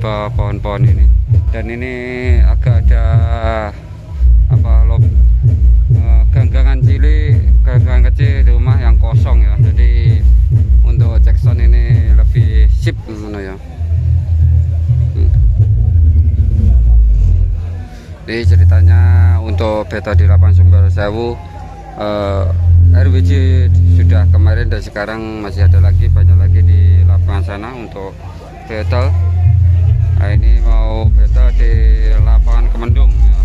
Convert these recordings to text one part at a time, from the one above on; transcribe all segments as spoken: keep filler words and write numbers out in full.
bawah pohon-pohon ini. Dan ini agak ada apa lob uh, ganggangan cilik, ganggangan kecil di rumah yang kosong ya. Jadi untuk cek sound ini lebih sip mana ya. Hmm. Ini ceritanya untuk beta di lapangan Sumber Sewu, uh, R W J sudah kemarin dan sekarang masih ada lagi, banyak lagi di lapangan sana untuk battle. Nah, ini mau battle di lapangan Kemendung ya.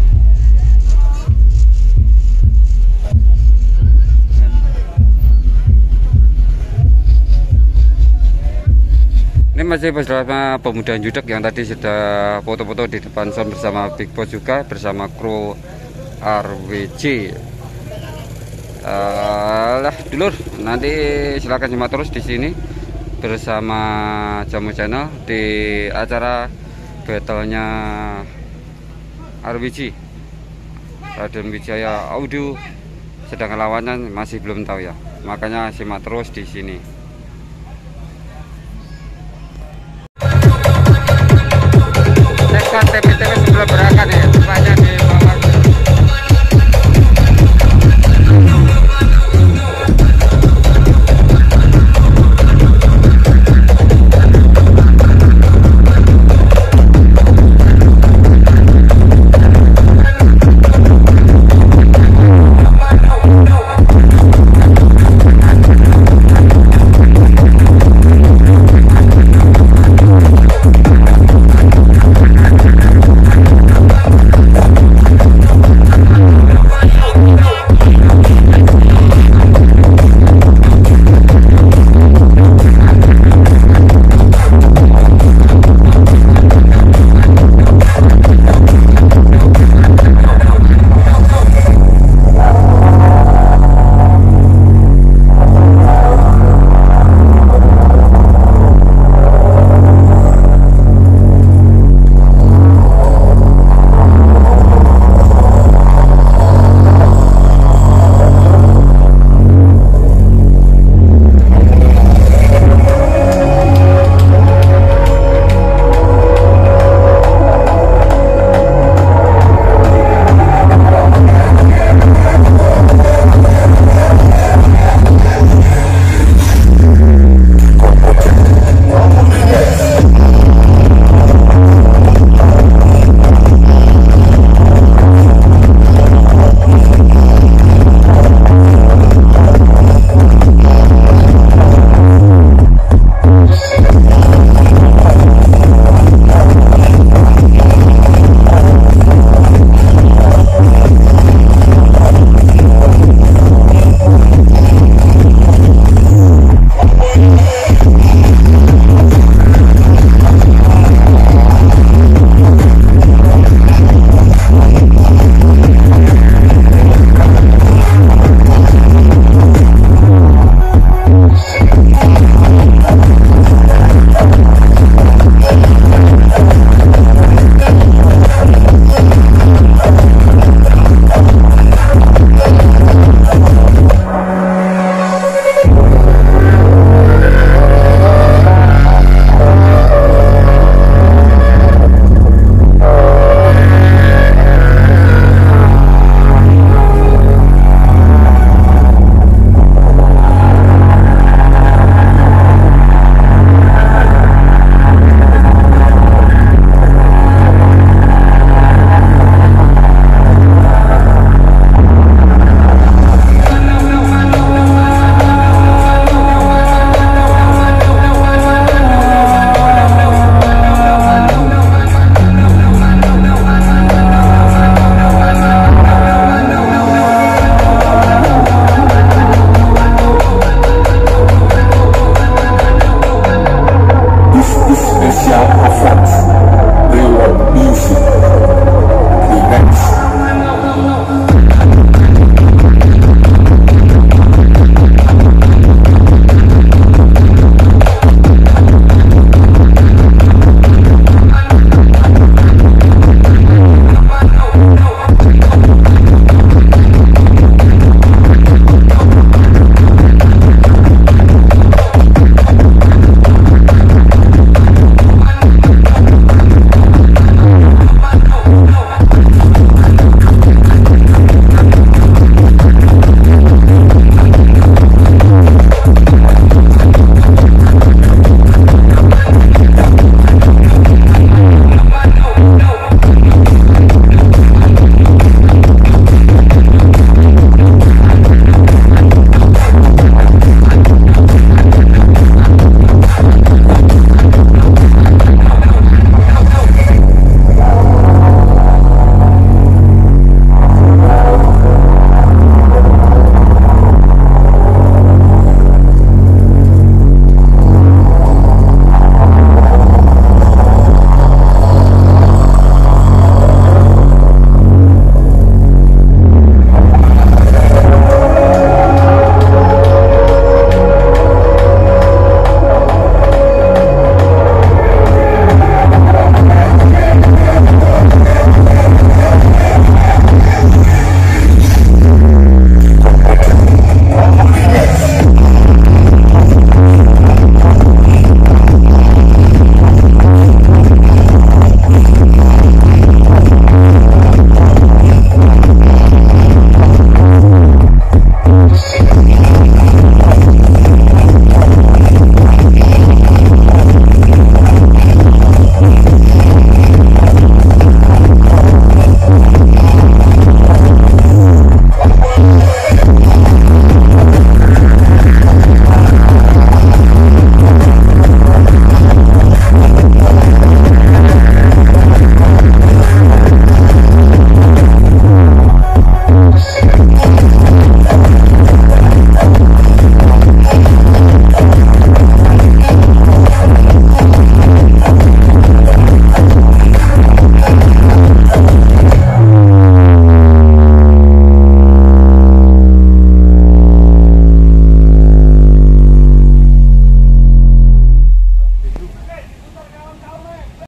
Ini masih bersama pemuda Judek yang tadi sudah foto-foto di depan sound bersama Big Boss juga, bersama kru R W J. Uh, lah dulur, nanti silakan simak terus di sini bersama Jamu Channel di acara battlenya R W J, Raden Wijaya Audio, sedangkan lawannya masih belum tahu ya, makanya simak terus di sini. Tekan T P T W sebelum berangkat ya.